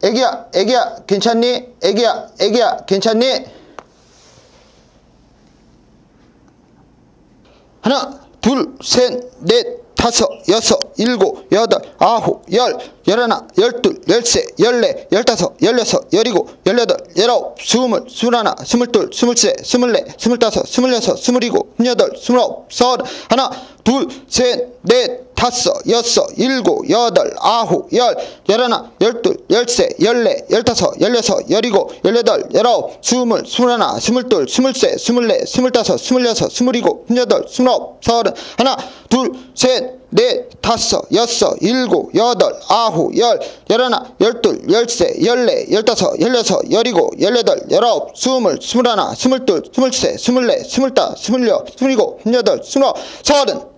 애기야, 애기야, 괜찮니? 애기야, 애기야, 괜찮니? 하나, 둘, 셋, 넷, 다섯, 여섯, 일곱, 여덟, 아홉, 열, 열하나, 열둘, 열세, 열네, 열다섯, 열여섯, 열일곱, 열여덟, 열아홉, 스물, 스물하나, 스물둘, 스물세, 스물네, 스물다섯, 스물여섯, 스물일곱, 스물여덟, 스물아홉, 서른. 하나, 둘, 셋, 넷, 다섯, 여섯, 일곱, 여덟, 아홉, 열, 열하나, 열둘, 열세, 열네, 열다섯, 열여섯, 열일곱, 열여덟, 열아홉, 스물, 스물하나, 스물둘, 스물세, 스물네, 스물다섯, 스물여섯, 스물일곱, 스물여덟, 스물아홉, 서른. 하나, 둘, 셋, 넷, 다섯, 여섯, 일곱, 여덟, 아홉, 열, 열하나, 열둘, 열세, 열네, 열다섯, 열여섯, 열일곱, 열여덟, 열아홉, 스물, 스물하나, 스물둘, 스물세, 스물네, 스물다섯, 스물여섯, 스물일곱, 스물여덟, 스물아홉, 서른.